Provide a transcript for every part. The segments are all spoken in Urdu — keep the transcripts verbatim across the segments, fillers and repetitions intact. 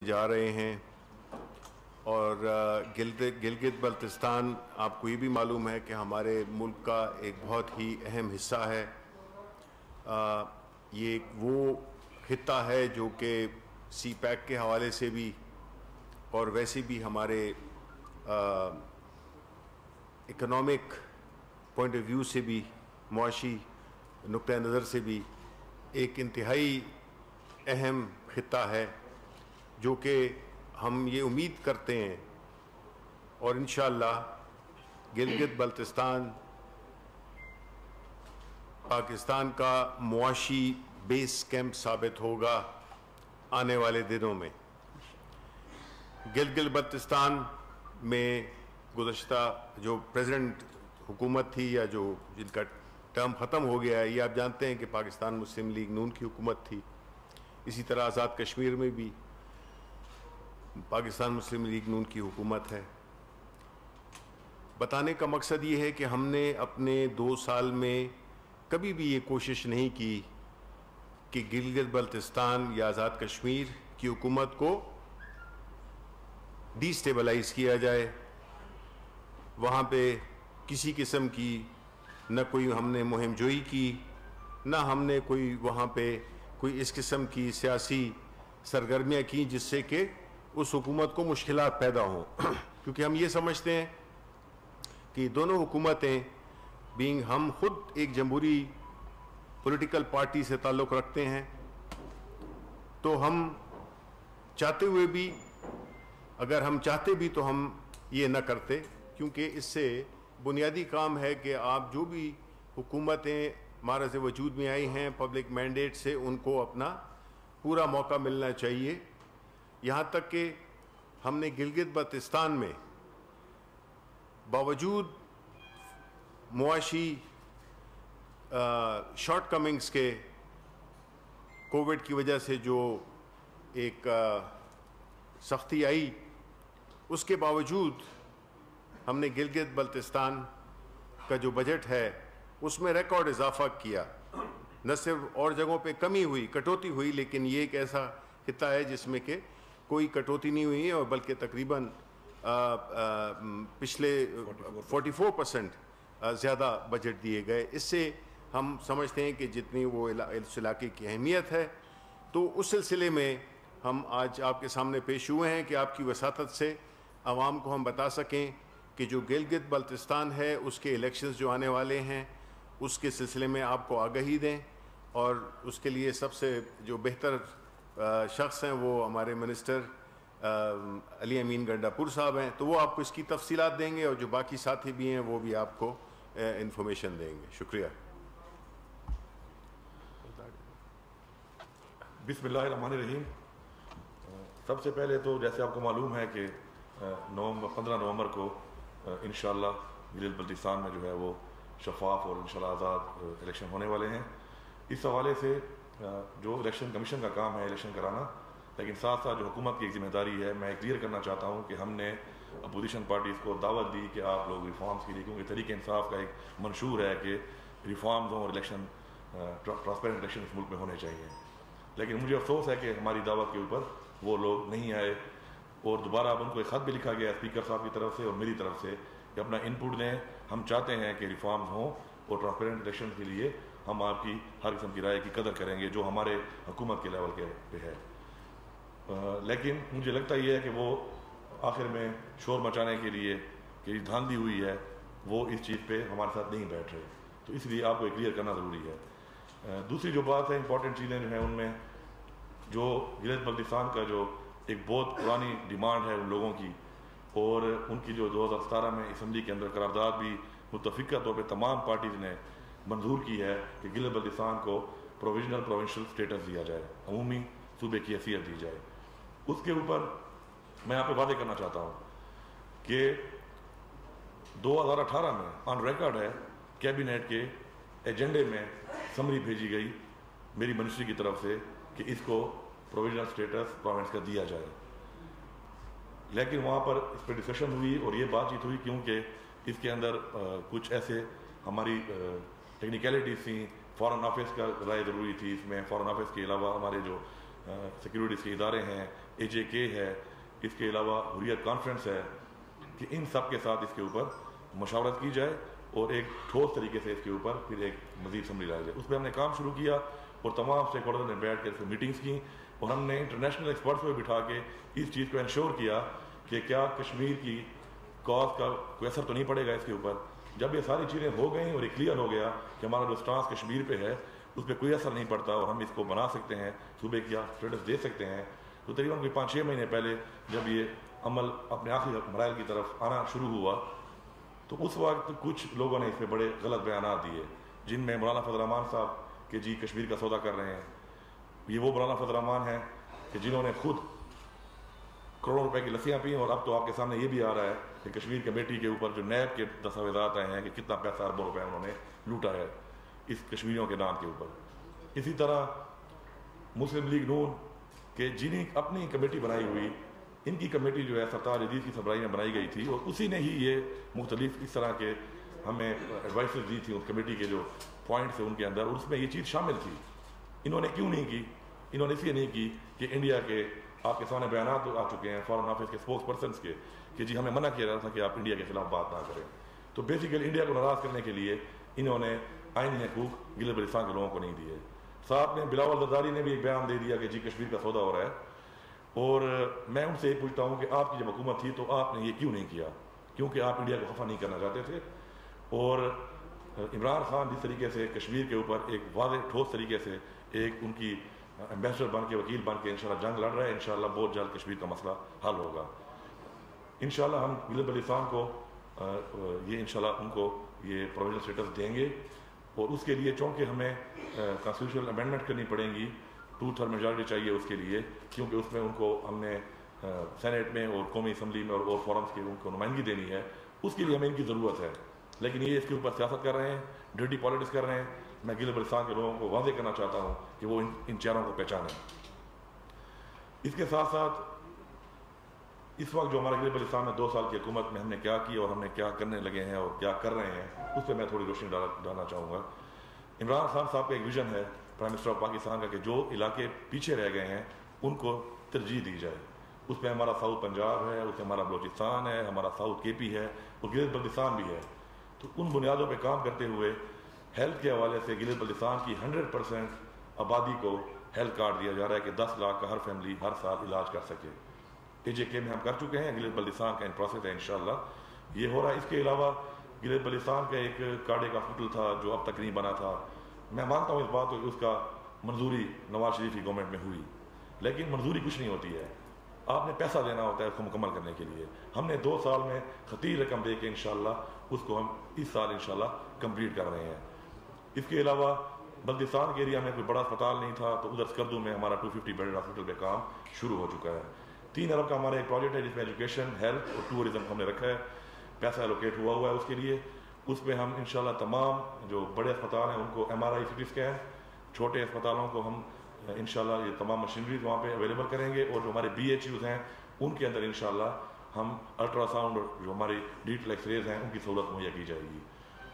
جا رہے ہیں اور گلگت بلتستان آپ کو یہ بھی معلوم ہے کہ ہمارے ملک کا ایک بہت ہی اہم حصہ ہے. یہ ایک وہ خطہ ہے جو کہ سی پیک کے حوالے سے بھی اور ویسے بھی ہمارے اکنامک پوائنٹ آف ویو سے بھی, معاشی نقطہ نظر سے بھی ایک انتہائی اہم خطہ ہے, جو کہ ہم یہ امید کرتے ہیں اور انشاءاللہ گلگت بلتستان پاکستان کا معاشی بیس کیمپ ثابت ہوگا آنے والے دنوں میں. گلگت بلتستان میں گزشتہ جو پریزیڈنٹ حکومت تھی یا جو جن کا ٹرم ختم ہو گیا ہے, یہ آپ جانتے ہیں کہ پاکستان مسلم لیگ نون کی حکومت تھی. اسی طرح آزاد کشمیر میں بھی پاکستان مسلم لیگ نون کی حکومت ہے. بتانے کا مقصد یہ ہے کہ ہم نے اپنے دو سال میں کبھی بھی یہ کوشش نہیں کی کہ گلگت بلتستان یا آزاد کشمیر کی حکومت کو ڈی سٹیبلائز کیا جائے. وہاں پہ کسی قسم کی نہ کوئی ہم نے مہم جوئی کی, نہ ہم نے کوئی وہاں پہ کوئی اس قسم کی سیاسی سرگرمیاں کی جس سے کہ اس حکومت کو مشکلات پیدا ہوں. کیونکہ ہم یہ سمجھتے ہیں کہ دونوں حکومتیں بینگ ہم خود ایک جمہوری پولیٹیکل پارٹی سے تعلق رکھتے ہیں, تو ہم چاہتے ہوئے بھی, اگر ہم چاہتے بھی تو ہم یہ نہ کرتے, کیونکہ اس سے بنیادی کام ہے کہ آپ جو بھی حکومتیں معرض وجود میں آئی ہیں پبلک مینڈیٹ سے, ان کو اپنا پورا موقع ملنا چاہیے. یہاں تک کہ ہم نے گلگت بلتستان میں باوجود معاشی شارٹ کمنگز کے, کووڈ کی وجہ سے جو ایک سختی آئی, اس کے باوجود ہم نے گلگت بلتستان کا جو بجٹ ہے اس میں ریکارڈ اضافہ کیا. نہ صرف اور جگہوں پہ کمی ہوئی, کٹوتی ہوئی, لیکن یہ ایک ایسا خطہ ہے جس میں کہ کوئی کٹوتی نہیں ہوئی اور بلکہ تقریباً پچھلے فورٹی فور پرسنٹ زیادہ بجٹ دیے گئے. اس سے ہم سمجھتے ہیں کہ جتنی وہ اس علاقے کی اہمیت ہے, تو اس سلسلے میں ہم آج آپ کے سامنے پیش ہوئے ہیں کہ آپ کی وساطت سے عوام کو ہم بتا سکیں کہ جو گلگت بلتستان ہے اس کے الیکشنز جو آنے والے ہیں اس کے سلسلے میں آپ کو آگہی دیں, اور اس کے لیے سب سے جو بہتر شخص ہیں وہ ہمارے منسٹر علی امین گنڈا پور صاحب ہیں, تو وہ آپ کو اس کی تفصیلات دیں گے, اور جو باقی ساتھی بھی ہیں وہ بھی آپ کو انفارمیشن دیں گے. شکریہ. بسم اللہ الرحمن الرحیم. سب سے پہلے تو جیسے آپ کو معلوم ہے کہ نومبر پندرہ نومبر کو انشاءاللہ گلگت بلتستان میں جو ہے وہ شفاف اور انشاءاللہ آزاد الیکشن ہونے والے ہیں. اس حوالے سے جو الیکشن کمیشن کا کام ہے الیکشن کرانا, لیکن ساتھ ساتھ جو حکومت کی ایک ذمہ داری ہے, میں کلیئر کرنا چاہتا ہوں کہ ہم نے اپوزیشن پارٹیز کو دعوت دی کہ آپ لوگ ریفارمز کے لیے, کیونکہ تحریک انصاف کا ایک منشور ہے کہ ریفارمز ہوں اور الیکشن ٹرانسپیرنٹ الیکشن اس ملک میں ہونے چاہیے. لیکن مجھے افسوس ہے کہ ہماری دعوت کے اوپر وہ لوگ نہیں آئے, اور دوبارہ اب ان کو ایک خط بھی لکھا گیا اسپیکر صاحب کی طرف سے اور میری طرف سے کہ اپنا ان پٹ دیں. ہم چاہتے ہیں کہ ریفارمز ہوں اور ٹرانسپیرنٹ الیکشن کے لیے ہم آپ کی ہر قسم کی رائے کی قدر کریں گے جو ہمارے حکومت کے لیول کے پہ ہے. لیکن مجھے لگتا یہ ہے کہ وہ آخر میں شور مچانے کے لیے کہ دھاندلی ہوئی ہے, وہ اس چیز پہ ہمارے ساتھ نہیں بیٹھ رہے, تو اس لیے آپ کو کلیئر کرنا ضروری ہے. دوسری جو بات ہے, امپورٹنٹ چیزیں جو ہیں ان میں جو گلگت بلتستان کا جو ایک بہت پرانی ڈیمانڈ ہے ان لوگوں کی, اور ان کی جو دو ہزار ستارہ میں اسمبلی کے اندر قرارداد بھی متفقہ طور پہ تمام پارٹیز نے منظور کی ہے کہ گلگت بلتستان کو پروویژنل پروونشل اسٹیٹس دیا جائے, عمومی صوبے کی حیثیت دی جائے. اس کے اوپر میں یہاں پہ واضح کرنا چاہتا ہوں کہ دو ہزار اٹھارہ میں آن ریکارڈ ہے کیبنیٹ کے ایجنڈے میں سمری بھیجی گئی میری منسٹری کی طرف سے کہ اس کو پروویژنل اسٹیٹس پروونس کا دیا جائے. لیکن وہاں پر اس پہ ڈسکشن ہوئی اور یہ بات چیت ہوئی کیونکہ اس کے اندر کچھ ایسے ہماری ٹیکنیکلٹیز تھیں, فارن آفس کا رائے ضروری تھی اس میں, فارن آفس کے علاوہ ہمارے جو سیکیورٹیز کے ادارے ہیں، اے جے کے ہے، اس کے علاوہ حریت کانفرنس ہے، کہ ان سب کے ساتھ اس کے اوپر مشاورت کی جائے اور ایک ٹھوس طریقے سے اس کے اوپر پھر ایک مزید اسمبلی لائی جائے۔ اس پہ ہم نے کام شروع کیا اور تمام اسٹیک ہولڈر نے بیٹھ کے اس میٹنگس کی، اور ہم نے انٹرنیشنل ایکسپرٹس کو بٹھا کے اس چیز کو انشور کیا کہ کیا کشمیر کی کاز کا کوئی اثر تو نہیں پڑے گا اس کے اوپر۔ جب یہ ساری چیزیں ہو گئیں اور یہ کلیئر ہو گیا کہ ہمارا جو سٹانس کشمیر پہ ہے اس پہ کوئی اثر نہیں پڑتا اور ہم اس کو بنا سکتے ہیں، صوبے کی اسٹیٹس دے سکتے ہیں، تو تقریباً کوئی پانچ چھ مہینے پہلے جب یہ عمل اپنے آخری مراحل کی طرف آنا شروع ہوا تو اس وقت کچھ لوگوں نے اس پہ بڑے غلط بیانات دیے، جن میں مولانا فضل الرحمان صاحب کہ جی کشمیر کا سودا کر رہے ہیں۔ یہ وہ مولانا فضل الرحمان ہیں کہ جنہوں نے خود کروڑوں روپے کی لسیاں پیں، اور اب تو آپ کے سامنے یہ بھی آ رہا ہے کہ کشمیر کمیٹی کے اوپر جو نیب کے دستاویزات آئے ہیں کہ کتنا پیسہ اربوں روپے انہوں نے لوٹا ہے اس کشمیریوں کے نام کے اوپر۔ اسی طرح مسلم لیگ نون کہ جنہیں اپنی کمیٹی بنائی ہوئی، ان کی کمیٹی جو ہے سرتاج عزیز کی سربراہی میں بنائی گئی تھی، اور اسی نے ہی یہ مختلف اس طرح کے ہمیں ایڈوائسز دی تھی اس کمیٹی کے جو پوائنٹس ہیں ان کے اندر، اور اس میں یہ چیز شامل تھی۔ انہوں نے کیوں نہیں کی؟ انہوں نے اس لیے نہیں کی کہ انڈیا کے آپ کے سامنے بیانات آ چکے ہیں فارن آفس کے اسپوکس پرسنس کے کہ جی ہمیں منع کیا جاتا تھا کہ آپ انڈیا کے خلاف بات نہ کریں۔ تو بیسیکلی انڈیا کو ناراض کرنے کے لیے انہوں نے آئینی حقوق گلگت بلتستان کے لوگوں کو نہیں دیے۔ صاحب نے بلاول زرداری نے بھی ایک بیان دے دیا کہ جی کشمیر کا سودا ہو رہا ہے، اور میں ان سے یہ پوچھتا ہوں کہ آپ کی جب حکومت تھی تو آپ نے یہ کیوں نہیں کیا؟ کیونکہ آپ انڈیا کو خفا نہیں کرنا چاہتے تھے، اور عمران خان جس طریقے سے کشمیر کے اوپر ایک واضح ٹھوس طریقے سے ایک ان کی ایمبیسڈر بن کے وکیل بن کے انشاءاللہ جنگ لڑ رہا ہے، انشاءاللہ بہت جلد کشمیر کا مسئلہ حل ہوگا۔ انشاءاللہ ہم گلگت بلتستان کو یہ انشاءاللہ ان کو یہ پروویژنل اسٹیٹس دیں گے، اور اس کے لیے چونکہ ہمیں کانسٹیٹیوشنل امینڈمنٹ کرنی پڑیں گی، ٹو تھرڈ میجارٹی چاہیے اس کے لیے، کیونکہ اس میں ان کو ہم نے سینیٹ میں اور قومی اسمبلی میں اور اور فورمز کی ان کو نمائندگی دینی ہے، اس کے لیے ہمیں ان کی ضرورت ہے۔ لیکن یہ اس کے اوپر سیاست کر رہے ہیں، ڈرٹی پالیٹکس کر رہے ہیں۔ میں گلگت بلتستان کے لوگوں کو واضح کرنا چاہتا ہوں کہ وہ ان ان چہروں کو پہچانیں۔ اس کے ساتھ ساتھ اس وقت جو ہمارا گلگت بلتستان میں دو سال کی حکومت میں ہم نے کیا کیا اور ہم نے کیا کرنے لگے ہیں اور کیا کر رہے ہیں، اس پہ میں تھوڑی روشنی ڈالنا چاہوں گا۔ عمران خان صاحب کا ایک ویژن ہے پرائم منسٹر آف پاکستان کا کہ جو علاقے پیچھے رہ گئے ہیں ان کو ترجیح دی جائے۔ اس میں ہمارا ساؤتھ پنجاب ہے، اس میں ہمارا بلوچستان ہے، ہمارا ساؤتھ کے پی ہے اور گلگت بلتستان بھی ہے۔ تو ان بنیادوں پہ کام کرتے ہوئے ہیلتھ کے حوالے سے گلگت بلتستان کی ہنڈریڈ پرسینٹ آبادی کو ہیلتھ کارڈ دیا جا رہا ہے کہ دس لاکھ کا ہر فیملی ہر سال علاج کر سکے۔ اے جے کے میں ہم کر چکے ہیں، گلگت بلتستان کا ان پروسیس ہے، انشاءاللہ یہ ہو رہا ہے۔ اس کے علاوہ گلگت بلتستان کا ایک کارڈیک ہاسپٹل تھا جو اب تک نہیں بنا تھا، میں مانتا ہوں اس بات کو کہ اس کا منظوری نواز شریف کی گورنمنٹ میں ہوئی، لیکن منظوری کچھ نہیں ہوتی ہے، آپ نے پیسہ دینا ہوتا ہے اس کو مکمل کرنے کے لیے۔ ہم نے دو سال میں خطیر رقم دے کے انشاءاللہ اس کو ہم اس سال انشاءاللہ کمپلیٹ کر رہے ہیں۔ اس کے علاوہ بلتستان کے ایریا میں کوئی بڑا اسپتال نہیں تھا، تو ادھر سکردو میں ہمارا ٹو ففٹی بیڈ ہاسپٹل پہ کام شروع ہو چکا ہے۔ تین ارب کا ہمارا ایک پروجیکٹ ہے جس میں ایجوکیشن، ہیلتھ اور ٹورزم ہم نے رکھا ہے، پیسہ الوکیٹ ہوا ہوا ہے اس کے لیے۔ اس میں ہم انشاءاللہ تمام جو بڑے اسپتال ہیں ان کو M R I C T scan, چھوٹے اسپتالوں کو ہم انشاءاللہ یہ تمام مشینریز وہاں پہ اویلیبل کریں گے، اور جو ہمارے بی ایچ یوز ہیں ان کے اندر انشاءاللہ ہم الٹرا ساؤنڈ اور جو ہماری ڈیجیٹل ایکس ریز ہیں ان کی سہولت مہیا کی جائے گی۔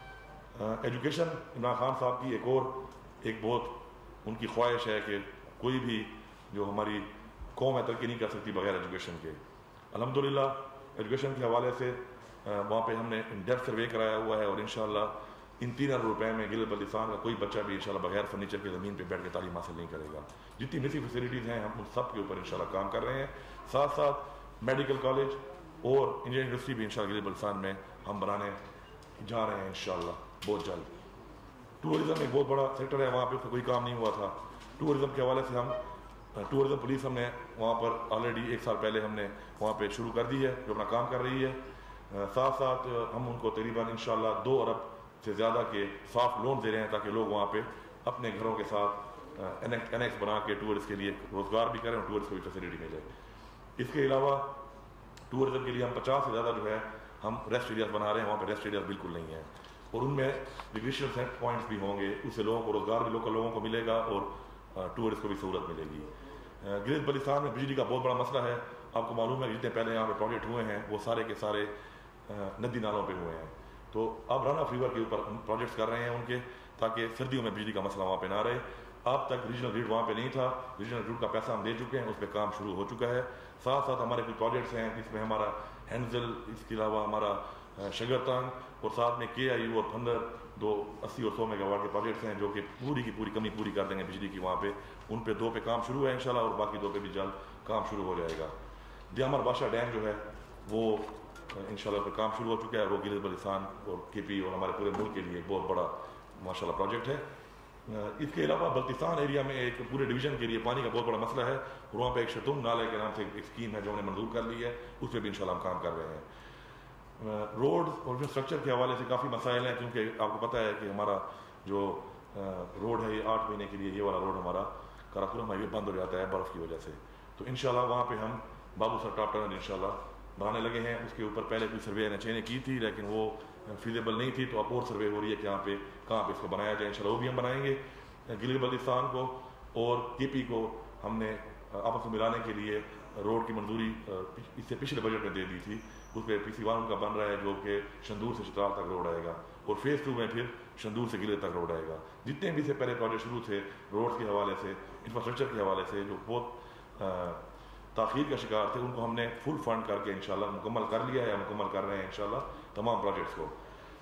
ایجوکیشن عمران خان صاحب کی ایک اور ایک بہت ان کی خواہش ہے کہ کوئی بھی جو ہماری قوم ہے ترقی نہیں کر سکتی بغیر ایجوکیشن کے۔ الحمدللہ ایجوکیشن کے حوالے سے وہاں پہ ہم نے ڈیپتھ سروے کرایا ہوا ہے، اور انشاءاللہ ان تین ارب روپے میں گلگت بلتستان کا کوئی بچہ بھی انشاءاللہ بغیر فرنیچر کے زمین پہ بیٹھ کے تعلیم حاصل نہیں کرے گا۔ جتنی بیسک فیسلٹیز ہیں ہم ان سب کے اوپر انشاءاللہ کام کر رہے ہیں۔ ساتھ ساتھ میڈیکل کالج اور انجینئرنگ یونیورسٹی بھی انشاءاللہ گلگت بلتستان میں ہم بنانے جا رہے ہیں انشاءاللہ بہت جلد۔ ٹورزم ایک بہت بڑا سیکٹر ہے، وہاں پہ کوئی کام نہیں ہوا تھا۔ ٹورزم کے حوالے سے ہم ٹورزم پولیس ہم نے وہاں پر آلریڈی ایک سال پہلے ہم نے وہاں پہ شروع کر دی ہے جو اپنا کام کر رہی ہے۔ ساتھ ساتھ ہم ان کو تقریباً انشاءاللہ دو ارب سے زیادہ کے سافٹ لون دے رہے ہیں تاکہ لوگ وہاں پہ اپنے گھروں کے ساتھ انیکس بنا کے ٹورسٹ کے لیے روزگار بھی کریں اور ٹورسٹ کو بھی فیسلٹی ملے۔ اس کے علاوہ ٹورزم کے لیے ہم پچاس سے زیادہ جو ہے ہم ریسٹ ایریاز بنا رہے ہیں، وہاں پہ ریسٹ ایریاز بالکل نہیں ہیں، اور ان میں ریکریشنل سیٹ پوائنٹس بھی ہوں گے، اس سے لوگوں کو روزگار بھی لوکل لوگوں کو ملے گا اور ٹورسٹ کو بھی سہولت ملے گی۔ گلگت بلتستان میں بجلی کا بہت بڑا مسئلہ ہے، آپ کو معلوم ہے کہ جتنے پہلے یہاں پہ پروجیکٹ ہوئے ہیں وہ سارے کے سارے ندی نالوں پہ ہوئے ہیں، تو اب رن آف ریور کے اوپر ہم پروجیکٹس کر رہے ہیں ان کے، تاکہ سردیوں میں بجلی کا مسئلہ وہاں پہ نہ رہے۔ اب تک ریجنل گریڈ وہاں پہ نہیں تھا، ریجنل گریڈ کا پیسہ ہم دے چکے ہیں، اس پہ کام شروع ہو چکا ہے. ساتھ ساتھ ہمارے کچھ پروجیکٹس ہیں جس میں ہمارا ہینزل، اس کے علاوہ ہمارا شگرتان اور ساتھ میں کے آئی یو اور پھندر، دو اسی اور سو میگا واٹ کے پروجیکٹس ہیں جو کہ پوری کی پوری کمی پوری کر دیں گے بجلی کی وہاں پہ. ان پہ دو پہ کام شروع ہے انشاءاللہ، اور باقی دو پہ بھی جلد کام شروع ہو جائے گا. دیامر بادشاہ ڈیم جو ہے وہ انشاءاللہ پہ کام شروع ہو چکا ہے. وہ گلگت بلتستان اور کے پی اور ہمارے پورے ملک کے لیے ایک بہت بڑا ماشاءاللہ پروجیکٹ ہے. اس کے علاوہ بلتستان ایریا میں ایک پورے ڈویژن کے لیے پانی کا بہت بڑا مسئلہ ہے، اور وہاں پہ ایک شتم نالے کے نام سے ایک اسکیم ہے جو ہم نے منظور کر لی ہے، اس پہ بھی انشاءاللہ ہم کام کر رہے ہیں. روڈ اور انفراسٹرکچر کے حوالے سے کافی مسائل ہیں، کیونکہ آپ کو پتہ ہے کہ ہمارا جو روڈ ہے یہ آٹھ مہینے کے لیے یہ والا روڈ ہمارا کراکرم ہائی وے بند ہو جاتا ہے برف کی وجہ سے. تو انشاءاللہ وہاں پہ ہم بابو سر ٹاپ ٹنل انشاءاللہ بنانے لگے ہیں. اس کے اوپر پہلے کوئی سروے این ایچ اے نے کی تھی لیکن وہ فیزیبل نہیں تھی، تو اب اور سروے ہو رہی ہے کہ یہاں پہ کہاں پہ اس کو بنایا جائے. انشاءاللہ وہ بھی ہم بنائیں گے. گلگت بلتستان کو اور کے پی کو ہم نے آپس میں ملانے کے لیے روڈ کی منظوری اس سے پچھلے بجٹ میں دے دی تھی. اس پہ پی سی ون کا بن رہا ہے جو کہ شندور سے چترال تک روڈ آئے گا، اور فیز ٹو میں پھر شندور سے گلگت تک روڈ آئے گا. جتنے بھی سے پہلے پروجیکٹ شروع تھے روڈ کے حوالے سے، انفراسٹرکچر کے حوالے سے جو بہت تاخیر کا شکار تھے، ان کو ہم نے فل فنڈ کر کے انشاءاللہ مکمل کر لیا ہے، مکمل کر رہے ہیں انشاءاللہ تمام پروجیکٹس کو.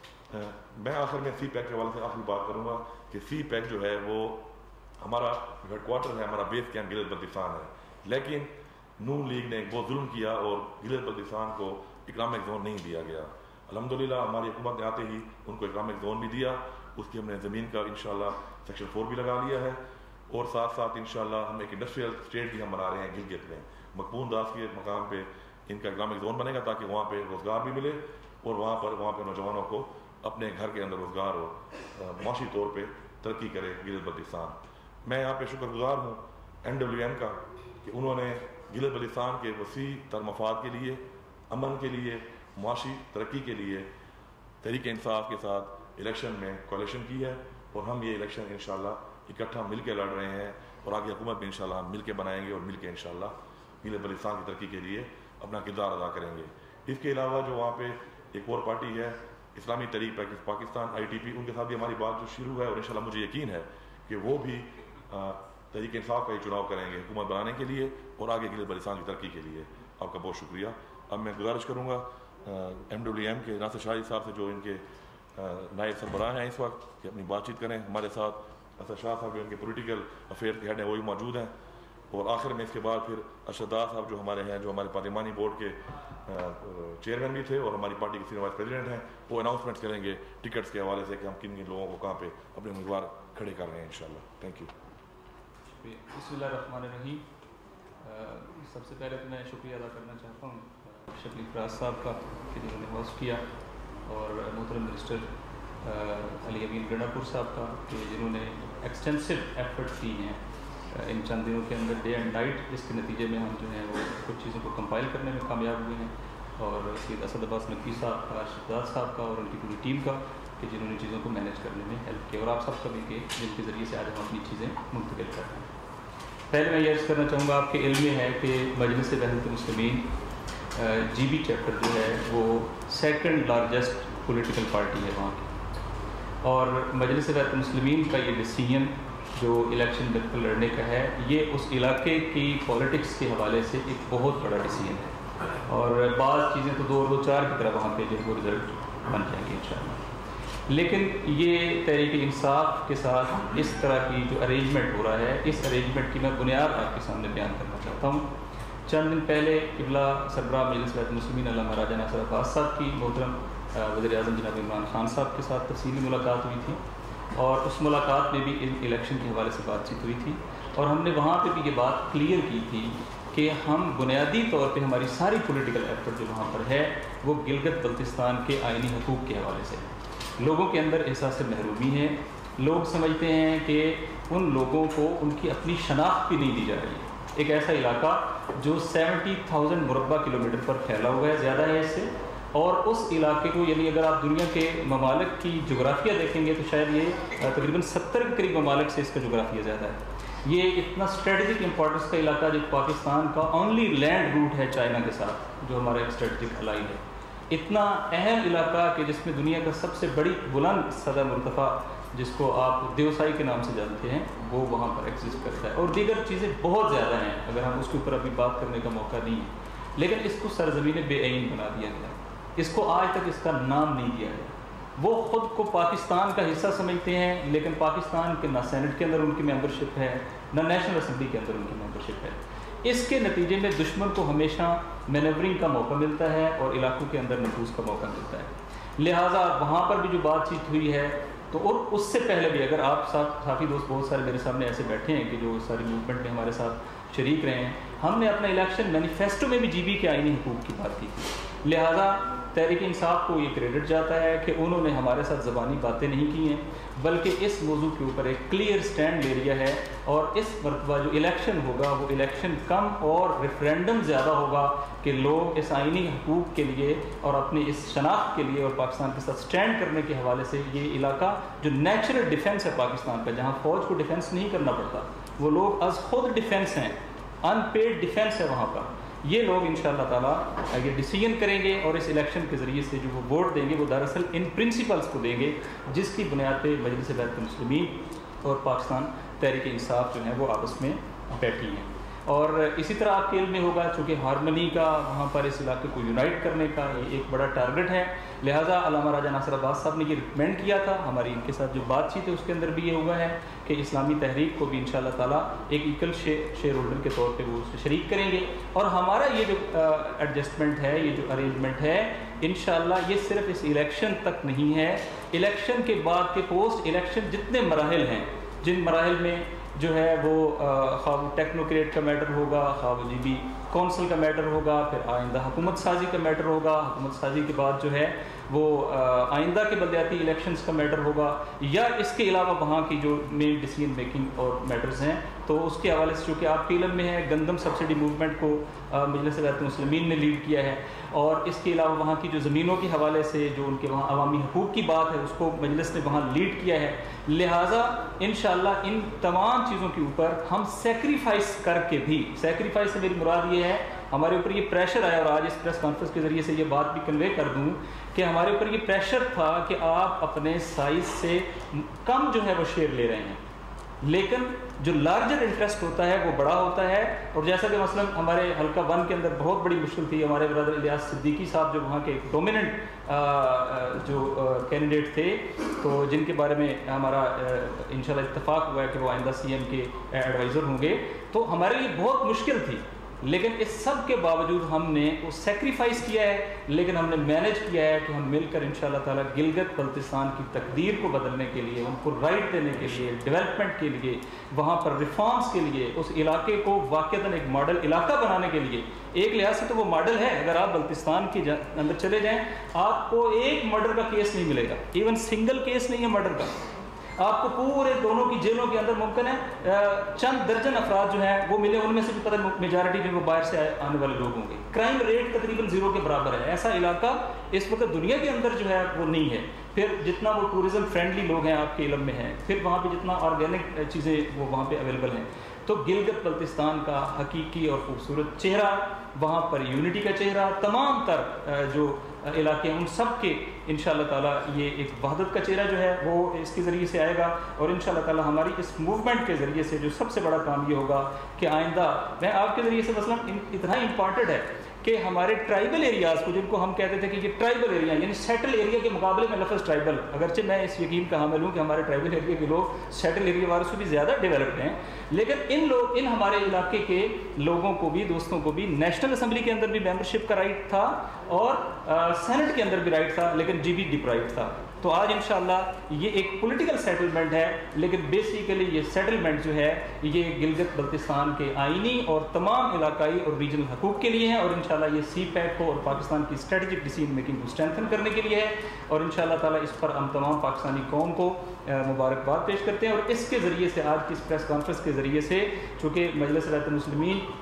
میں آخر میں سی پیک کے حوالے سے آخری بات کروں گا کہ سی پیک جو ہے وہ ہمارا ہیڈ کوارٹر ہے، ہمارا بیس کیمپ گلگت بلتستان ہے، لیکن نون لیگ نے بہت ظلم کیا اور گلگت بلتستان کو اکنامک زون نہیں دیا گیا. الحمدللہ ہماری حکومت نے آتے ہی ان کو اکنامک زون بھی دیا. اس کی ہم نے زمین کا انشاءاللہ سیکشن فور بھی لگا لیا ہے، اور ساتھ ساتھ انشاءاللہ ہم ایک انڈسٹریل اسٹیٹ بھی ہم بنا رہے ہیں گلگت میں. مقبول داس کے مقام پہ ان کا اکنامک زون بنے گا تاکہ وہاں پہ روزگار بھی ملے، اور وہاں پر وہاں پہ نوجوانوں کو اپنے گھر کے اندر روزگار اور معاشی طور پہ ترقی کرے گلگت بلتستان. میں یہاں پہ شکر گزار ہوں این ڈبلیو ایم کا کہ انہوں نے گلگت بلتستان کے وسیع تر مفاد کے لیے، امن کے لیے، معاشی ترقی کے لیے تحریک انصاف کے ساتھ الیکشن میں کولیشن کی ہے، اور ہم یہ الیکشن انشاءاللہ اکٹھا مل کے لڑ رہے ہیں، اور آگے حکومت بھی انشاءاللہ ہم مل کے بنائیں گے، اور مل کے انشاءاللہ گلگت بلتستان کی ترقی کے لیے اپنا کردار ادا کریں گے. اس کے علاوہ جو وہاں پہ ایک اور پارٹی ہے اسلامی تحریک پاکستان آئی ٹی پی، ان کے ساتھ بھی ہماری بات جو شروع ہے، اور انشاءاللہ مجھے یقین ہے کہ وہ بھی تحریک انصاف کا ہی چناؤ کریں گے حکومت بنانے کے لیے اور آگے گلگت بلتستان کی ترقی کے لیے. آپ کا بہت شکریہ. اب میں گزارش کروں گا ایم ڈبلیو ایم کے ناصر شاہی صاحب سے جو ان کے نائب سربراہ ہیں اس وقت، کہ اپنی بات چیت کریں ہمارے ساتھ. ناصر شاہ صاحب جو ان کے پولیٹیکل افیئر کے ہیڈ ہیں وہ بھی موجود ہیں، اور آخر میں اس کے بعد پھر ارشد دار صاحب جو ہمارے ہیں، جو ہمارے پارلیمانی بورڈ کے چیئرمین بھی تھے اور ہماری پارٹی کے سینئر وائس پریزیڈنٹ ہیں، وہ اناؤنسمنٹ کریں گے ٹکٹس کے حوالے سے کہ ہم کن کن لوگوں کو کہاں پہ اپنے امیدوار کھڑے کر رہے ہیں انشاءاللہ. Thank you. بسم اللہ الرحمن الرحیم. سب سے پہلے تو میں شکریہ ادا کرنا چاہتا ہوں شکیل فراز صاحب کا کہ جنہوں نے ہوسٹ کیا، اور محترم منسٹر علی امین گنڈاپور صاحب کا کہ جنہوں نے ایکسٹینسو ایفرٹ کی ہیں ان چند دنوں کے اندر ڈے اینڈ نائٹ. اس کے نتیجے میں ہم جو ہیں وہ کچھ چیزوں کو کمپائل کرنے میں کامیاب ہوئے ہیں، اور سید اسد عباس نقوی صاحب کا، ارشد صاحب کا اور ان کی پوری ٹیم کا کہ جنہوں نے چیزوں کو مینیج کرنے میں ہیلپ کیا، اور آپ سب کا بھی کہ جن کے ذریعے سے آج ہم اپنی چیزیں منتقل کر رہے ہیں. پہلے میں یہ عرض کرنا چاہوں گا، آپ کے علم میں ہے کہ مجلس وحدت المسلمین جی بی چیپٹر جو ہے وہ سیکنڈ لارجسٹ پولیٹیکل پارٹی ہے وہاں کی، اور مجلس وحدت المسلمین کا یہ ڈیسیژن جو الیکشن بالکل لڑنے کا ہے، یہ اس علاقے کی پولیٹکس کے حوالے سے ایک بہت بڑا ڈیسیژن ہے، اور بعض چیزیں تو دو اور دو چار کی طرح وہاں پہ جو ہے وہ رزلٹ بن جائیں گے انشاءاللہ. لیکن یہ تحریک انصاف کے ساتھ اس طرح کی جو ارینجمنٹ ہو رہا ہے، اس ارینجمنٹ کی میں بنیاد آپ کے سامنے بیان کرنا چاہتا ہوں. چند دن پہلے قبلہ سربراہ مجلس وحدت المسلمین علامہ راجہ ناصر عباس صاحب کی محترم وزیر اعظم جناب عمران خان صاحب کے ساتھ تفصیلی ملاقات ہوئی تھی، اور اس ملاقات میں بھی الیکشن کے حوالے سے بات چیت ہوئی تھی، اور ہم نے وہاں پہ بھی یہ بات کلیئر کی تھی کہ ہم بنیادی طور پہ ہماری ساری پولیٹیکل ایفرٹ جو وہاں پر ہے وہ گلگت بلتستان کے آئینی حقوق کے حوالے سے. لوگوں کے اندر احساس محرومی ہے، لوگ سمجھتے ہیں کہ ان لوگوں کو ان کی اپنی شناخت بھی نہیں دی جا رہی ہے. ایک ایسا علاقہ جو سیونٹی تھاؤزینڈ مربع کلومیٹر پر پھیلا ہوا ہے، زیادہ ہے اس سے، اور اس علاقے کو یعنی اگر آپ دنیا کے ممالک کی جغرافیہ دیکھیں گے تو شاید یہ تقریباً ستر کے قریب ممالک سے اس کا جغرافیہ زیادہ ہے. یہ اتنا اسٹریٹجک امپورٹنس کا علاقہ جو پاکستان کا اونلی لینڈ روٹ ہے چائنا کے ساتھ، جو ہمارا ایک اسٹریٹجک الائی ہے، اتنا اہم علاقہ کہ جس میں دنیا کا سب سے بڑی بلند سطح مرتفع جس کو آپ دیوسائی کے نام سے جانتے ہیں، وہ وہاں پر ایگزسٹ کرتا ہے، اور دیگر چیزیں بہت زیادہ ہیں، اگر ہم اس کے اوپر ابھی بات کرنے کا موقع نہیں ہے، لیکن اس کو سرزمین بے عین بنا دیا گیا، اس کو آج تک اس کا نام نہیں دیا گیا۔ وہ خود کو پاکستان کا حصہ سمجھتے ہیں، لیکن پاکستان کے نہ سینٹ کے اندر ان کی ممبرشپ ہے، نہ نیشنل اسمبلی کے اندر ان کی ممبرشپ ہے۔ اس کے نتیجے میں دشمن کو ہمیشہ مینورنگ کا موقع ملتا ہے اور علاقوں کے اندر نفوذ کا موقع ملتا ہے۔ لہٰذا وہاں پر بھی جو بات چیت ہوئی ہے، تو اور اس سے پہلے بھی اگر آپ ساتھ ساتھی دوست بہت سارے میرے سامنے ایسے بیٹھے ہیں کہ جو ساری موومنٹ میں ہمارے ساتھ شریک رہے ہیں، ہم نے اپنا الیکشن مینیفیسٹو میں بھی جی بی کے آئینی حقوق کی بات کی تھی۔ لہٰذا تحریک انصاف کو یہ کریڈٹ جاتا ہے کہ انہوں نے ہمارے ساتھ زبانی باتیں نہیں کی ہیں، بلکہ اس موضوع کے اوپر ایک کلیئر سٹینڈ لے لیا ہے، اور اس مرتبہ جو الیکشن ہوگا وہ الیکشن کم اور ریفرینڈم زیادہ ہوگا کہ لوگ اس آئینی حقوق کے لیے اور اپنی اس شناخت کے لیے اور پاکستان کے ساتھ سٹینڈ کرنے کے حوالے سے یہ علاقہ جو نیچرل ڈیفنس ہے پاکستان کا، جہاں فوج کو ڈیفنس نہیں کرنا پڑتا، وہ لوگ از خود ڈیفنس ہیں، ان پیڈ ڈیفنس ہے وہاں پر، یہ لوگ ان شاء اللہ تعالیٰ یہ ڈیسیجن کریں گے، اور اس الیکشن کے ذریعے سے جو وہ ووٹ دیں گے وہ دراصل ان پرنسپلس کو دیں گے جس کی بنیاد پہ مجلس بحث المسلمین اور پاکستان تحریک انصاف جو ہیں وہ آپس میں بیٹھی ہیں۔ اور اسی طرح آپ کے علم میں ہوگا، چونکہ ہارمنی کا وہاں پر اس علاقے کو یونائٹ کرنے کا یہ ایک بڑا ٹارگٹ ہے، لہٰذا علامہ راجہ ناصر عباس صاحب نے یہ ریکمینڈ کیا تھا، ہماری ان کے ساتھ جو بات چیت ہے اس کے اندر بھی یہ ہوا ہے کہ اسلامی تحریک کو بھی ان شاء اللہ تعالیٰ ایک ایکل شیئر ہولڈر کے طور پہ وہ اس سے شریک کریں گے، اور ہمارا یہ جو ایڈجسٹمنٹ ہے، یہ جو ارینجمنٹ ہے، انشاءاللہ یہ صرف اس الیکشن تک نہیں ہے، الیکشن کے بعد کے پوسٹ الیکشن جتنے مراحل ہیں، جن مراحل میں جو ہے وہ خواہ ٹیکنوکریٹ کا میٹر ہوگا، خواہ وہ جی بی کونسل کا میٹر ہوگا، پھر آئندہ حکومت سازی کا میٹر ہوگا، حکومت سازی کے بعد جو ہے وہ آئندہ کے بلدیاتی الیکشنز کا میٹر ہوگا، یا اس کے علاوہ وہاں کی جو مین ڈیسیجن میکنگ اور میٹرز ہیں، تو اس کے حوالے سے چونکہ آپ کے علم میں ہے گندم سبسڈی موومنٹ کو مجلس بحث المسلمین نے لیڈ کیا ہے، اور اس کے علاوہ وہاں کی جو زمینوں کے حوالے سے جو ان کے وہاں عوامی حقوق کی بات ہے اس کو مجلس نے وہاں لیڈ کیا ہے، لہٰذا انشاءاللہ ان تمام چیزوں کے اوپر ہم سیکریفائس کر کے بھی، سیکریفائس سے میری مراد یہ ہے ہمارے اوپر یہ پریشر آیا، اور آج اس پریس کانفرنس کے ذریعے سے یہ بات بھی کنوے کر دوں کہ ہمارے اوپر یہ پریشر تھا کہ آپ اپنے سائز سے کم جو ہے وہ شیئر لے رہے ہیں، لیکن جو لارجر انٹرسٹ ہوتا ہے وہ بڑا ہوتا ہے، اور جیسا کہ مثلا ہمارے حلقہ ون کے اندر بہت بڑی مشکل تھی، ہمارے برادر الیاس صدیقی صاحب جو وہاں کے ڈومیننٹ جو کینڈیڈیٹ تھے، تو جن کے بارے میں ہمارا انشاءاللہ اتفاق ہوا ہے کہ وہ آئندہ سی ایم کے ایڈوائزر ہوں گے، تو ہمارے لیے بہت مشکل تھی، لیکن اس سب کے باوجود ہم نے وہ سیکریفائس کیا ہے، لیکن ہم نے مینیج کیا ہے کہ ہم مل کر انشاءاللہ تعالیٰ گلگت بلتستان کی تقدیر کو بدلنے کے لیے، ان کو رائٹ دینے کے لیے، ڈیولپمنٹ کے لیے، وہاں پر ریفارمز کے لیے، اس علاقے کو واقعتاً ایک ماڈل علاقہ بنانے کے لیے، ایک لحاظ سے تو وہ ماڈل ہے، اگر آپ بلتستان کے اندر چلے جائیں آپ کو ایک مرڈر کا کیس نہیں ملے گا، ایون سنگل کیس نہیں ہے مرڈر کا، آپ کو پورے دونوں کی جیلوں کے اندر ممکن ہے چند درجن افراد جو ہیں وہ ملے، ان میں سے بھی پتہ میجارٹی جو وہ باہر سے آنے والے لوگ ہوں گے، کرائم ریٹ تقریباً زیرو کے برابر ہے، ایسا علاقہ اس وقت دنیا کے اندر جو ہے وہ نہیں ہے، پھر جتنا وہ ٹورزم فرینڈلی لوگ ہیں آپ کے علم میں ہیں، پھر وہاں پہ جتنا آرگینک چیزیں وہ وہاں پہ اویلیبل ہیں، تو گلگت بلتستان کا حقیقی اور خوبصورت چہرہ، وہاں پر یونٹی کا چہرہ، تمام تر جو علاقے ہیں ان سب کے انشاءاللہ تعالیٰ یہ ایک وحدت کا چہرہ جو ہے وہ اس کے ذریعے سے آئے گا، اور انشاءاللہ تعالیٰ ہماری اس موومنٹ کے ذریعے سے جو سب سے بڑا کام یہ ہوگا کہ آئندہ میں آپ کے ذریعے سے مثلا اتنا امپورٹنٹ ہے کہ ہمارے ٹرائبل ایریاز کو، جن کو ہم کہتے تھے کہ یہ ٹرائبل ایریا یعنی سیٹل ایریا کے مقابلے میں لفظ ٹرائبل، اگرچہ میں اس یقین کا حامل ہوں کہ ہمارے ٹرائبل ایریا کے لوگ سیٹل ایریا والوں سے بھی زیادہ ڈیولپڈ ہیں، لیکن ان لوگ ان ہمارے علاقے کے لوگوں کو بھی، دوستوں کو بھی نیشنل اسمبلی کے اندر بھی ممبرشپ کا رائٹ تھا اور سینٹ کے اندر بھی رائٹ تھا، لیکن جی بی ڈپرائیوڈ تھا، تو آج انشاءاللہ یہ ایک پولیٹیکل سیٹلمنٹ ہے، لیکن بیسیکلی یہ سیٹلمنٹ جو ہے یہ گلگت بلتستان کے آئینی اور تمام علاقائی اور ریجنل حقوق کے لیے ہے، اور انشاءاللہ یہ سی پیک کو اور پاکستان کی اسٹریٹجک ڈیسیجن میکنگ کو اسٹرینتھن کرنے کے لیے ہے، اور انشاءاللہ تعالیٰ اس پر ہم تمام پاکستانی قوم کو مبارکباد پیش کرتے ہیں، اور اس کے ذریعے سے آج کی اس پریس کانفرنس کے ذریعے سے چونکہ مجلس بحث المسلمین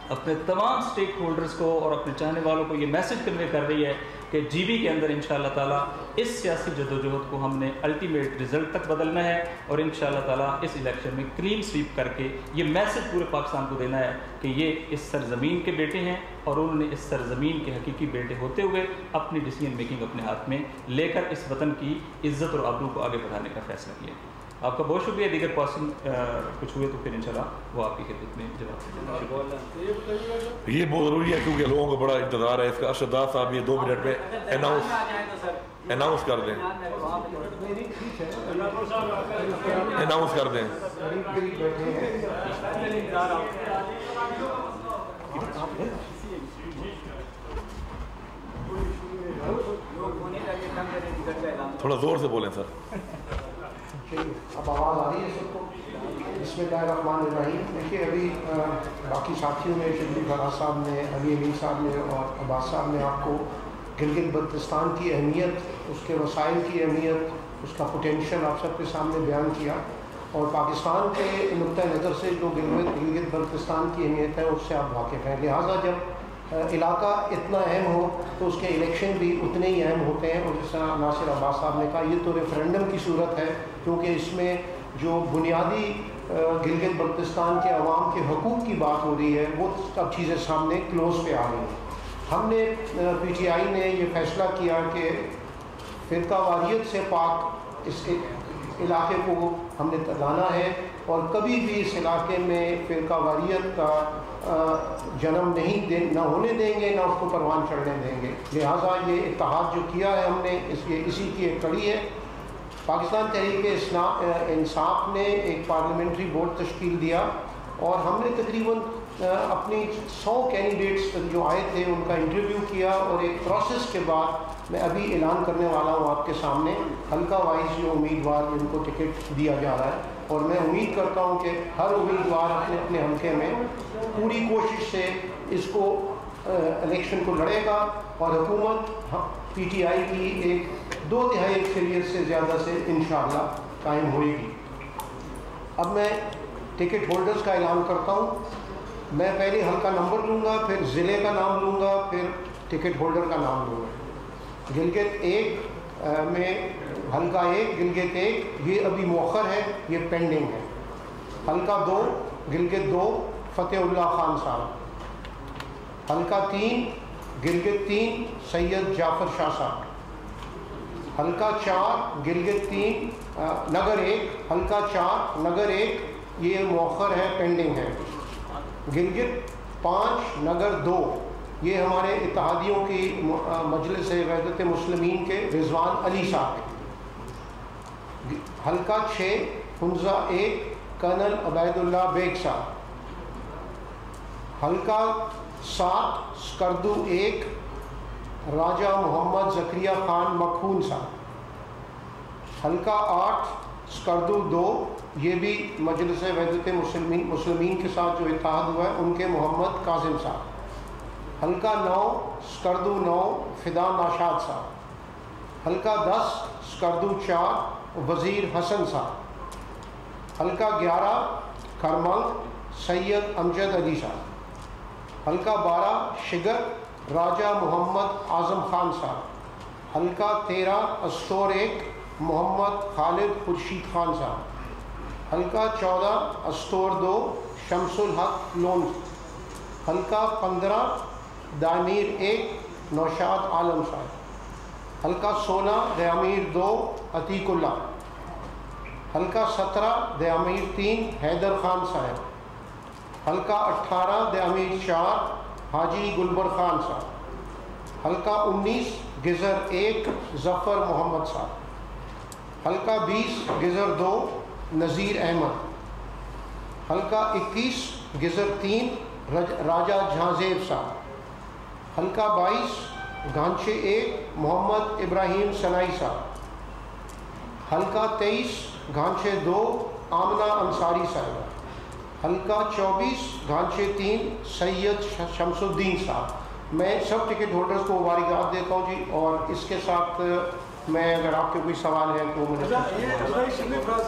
اپنے تمام سٹیک ہولڈرز کو اور اپنے چاہنے والوں کو یہ میسج کنوے کر رہی ہے کہ جی بی کے اندر انشاءاللہ تعالیٰ اس سیاسی جدوجہد کو ہم نے الٹیمیٹ رزلٹ تک بدلنا ہے اور انشاءاللہ تعالیٰ اس الیکشن میں کلین سویپ کر کے یہ میسج پورے پاکستان کو دینا ہے کہ یہ اس سرزمین کے بیٹے ہیں اور انہوں نے اس سرزمین کے حقیقی بیٹے ہوتے ہوئے اپنی ڈیسیجن میکنگ اپنے ہاتھ میں لے کر اس وطن کی عزت اور آبرو کو آگے بڑھانے کا فیصلہ کیا. آپ کا بہت شکریہ. دیگر پرسن کچھ ہوئے تو پھر انشاءاللہ وہ آپ کی خدمت میں جواب دیں. یہ بہت ضروری ہے کیونکہ لوگوں کو بڑا انتظار ہے اس کا. ارشد داس صاحب یہ دو منٹ میں اناؤنس اناؤنس کر دیں اناؤنس کر دیں. تھوڑا زور سے بولیں سر. اب آواز آ رہی ہے سب کو؟ بسم اللہ الرحمن الرحیم. دیکھیے ابھی باقی ساتھیوں نے شبلی فراز صاحب نے علی امین صاحب نے اور عباس صاحب نے آپ کو گلگت بلتستان کی اہمیت, اس کے وسائل کی اہمیت, اس کا پوٹینشیل آپ سب کے سامنے بیان کیا اور پاکستان کے نقطۂ نظر سے جو گلگت گلگت بلتستان کی اہمیت ہے اس سے آپ واقف ہیں. لہٰذا جب علاقہ اتنا اہم ہو تو اس کے الیکشن بھی اتنے ہی اہم ہوتے ہیں. اور جس طرح ناصر عباس صاحب نے کہا یہ تو ریفرینڈم کی صورت ہے کیونکہ اس میں جو بنیادی گلگت بلتستان کے عوام کے حقوق کی بات ہو رہی ہے وہ سب چیزیں سامنے کلوز پہ آ رہی ہیں. ہم نے پی ٹی آئی نے یہ فیصلہ کیا کہ فرقہ واریت سے پاک اس کے علاقے کو ہم نے لانا ہے اور کبھی بھی اس علاقے میں فرقہ واریت کا جنم نہیں دے نہ ہونے دیں گے نہ اس کو پروان چڑھنے دیں گے. لہٰذا یہ اتحاد جو کیا ہے ہم نے اس یہ اسی کی ایک کڑی ہے. پاکستان تحریک انصاف نے ایک پارلیمنٹری بورڈ تشکیل دیا اور ہم نے تقریباً اپنی سو کینڈیڈیٹس جو آئے تھے ان کا انٹرویو کیا اور ایک پروسیس کے بعد میں ابھی اعلان کرنے والا ہوں آپ کے سامنے حلقہ وائز جو امیدوار جن کو ٹکٹ دیا جا رہا ہے. اور میں امید کرتا ہوں کہ ہر امیدوار اپنے اپنے حلقے میں پوری کوشش سے اس کو الیکشن کو لڑے گا اور حکومت پی ٹی آئی کی ایک دو تہائی اکثریت سے زیادہ سے انشاءاللہ قائم ہوئے گی. اب میں ٹکٹ ہولڈرز کا اعلان کرتا ہوں. میں پہلے حلقہ نمبر لوں گا, پھر ضلع کا نام لوں گا, پھر ٹکٹ ہولڈر کا نام لوں گا. گلگت ایک میں حلقہ ایک گلگت ایک یہ ابھی مؤخر ہے, یہ پینڈنگ ہے. حلقہ دو گلگت دو فتح اللہ خان صاحب. حلقہ تین گلگت تین سید جعفر شاہ صاحب. حلقہ چار گلگت تین نگر ایک حلقہ چار نگر ایک یہ مؤخر ہے, پینڈنگ ہے. گلگت پانچ نگر دو یہ ہمارے اتحادیوں کی مجلس وحدت مسلمین کے رضوان علی صاحب ہیں. حلقہ چھ حمزہ ایک کرنل عبید اللہ بیگ صاحب. حلقہ سات سکردو ایک راجہ محمد زکریہ خان مکھون صاحب. حلقہ آٹھ سکردو دو یہ بھی مجلس وحدت مسلمین مسلمین کے ساتھ جو اتحاد ہوا ہے ان کے محمد کاظم صاحب. حلقہ نو سکردو نو فدا ناشاد صاحب. حلقہ دس سکردو چار وزیر حسن صاحب. حلقہ گیارہ کرمل سید امجد علی صاحب. حلقہ بارہ شگر راجہ محمد اعظم خان صاحب. حلقہ تیرہ استور ایک محمد خالد خورشید خان صاحب. حلقہ چودہ استور دو شمس الحق لون. حلقہ پندرہ دامیر ایک نوشاد عالم صاحب. حلقہ سولہ دیامیر دو عتیق اللہ. حلقہ سترہ دیامیر تین حیدر خان صاحب. حلقہ اٹھارہ دیامیر چار حاجی گلبر خان صاحب. حلقہ انیس گزر ایک ظفر محمد صاحب. حلقہ بیس گزر دو نذیر احمد. حلقہ اکیس گزر تین راجہ جھانزیب صاحب. حلقہ بائیس گانچے ایک محمد ابراہیم سنائی صاحب. حلقہ تیئیس گانچے دو آمنہ انصاری صاحب. حلقہ چوبیس گانچے تین سید شمس الدین صاحب. میں سب ٹکٹ ہولڈرز کو مبارکباد دیتا ہوں جی. اور اس کے ساتھ میں اگر آپ کے کوئی سوال ہے تو مجھے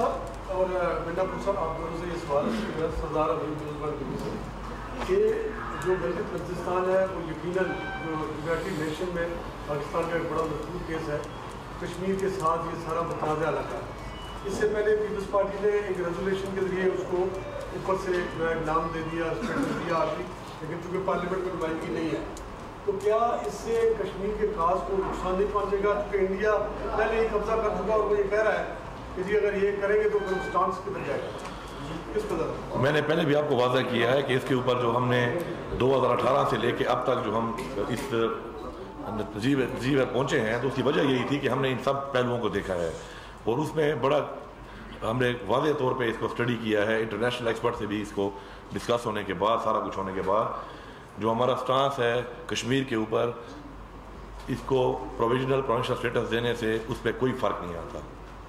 اور بیٹا صاحب آپ دونوں سے یہ سوال ہے کہ جو گلگت بلتستان ہے وہ یقیناً جو یونائٹڈ نیشن میں پاکستان کا ایک بڑا مشہور کیس ہے، کشمیر کے ساتھ یہ سارا متنازع علاقہ ہے۔ اس سے پہلے پیپلز پارٹی نے ایک ریزولیشن کے ذریعے اس کو اوپر سے جو ہے نام دے دیا، اسٹیٹس دیا آخری، لیکن چونکہ پارلیمنٹ میں نمائندگی نہیں ہے تو کیا اس سے کشمیر کے خاص کو نقصان نہیں پہنچے گا؟ کیونکہ انڈیا پہلے ہی قبضہ کر چکا اور وہ یہ کہہ رہا ہے کہ جی اگر یہ کریں گے تو پھر اسٹانس کدھر جائے گا؟ کس قدر؟ میں نے پہلے بھی آپ کو واضح کیا ہے کہ اس کے اوپر جو ہم نے دو ہزار اٹھارہ سے لے کے اب تک جو ہم اس نتیجے پر پہنچے ہیں تو اس کی وجہ یہی تھی کہ ہم نے ان سب پہلوؤں کو دیکھا ہے اور اس میں بڑا ہم نے واضح طور پہ اس کو اسٹڈی کیا ہے، انٹرنیشنل ایکسپرٹ سے بھی اس کو ڈسکس ہونے کے بعد، سارا کچھ ہونے کے بعد جو ہمارا سٹانس ہے کشمیر کے اوپر، اس کو پروویژنل پروونشل اسٹیٹس دینے سے اس پہ کوئی فرق نہیں آتا۔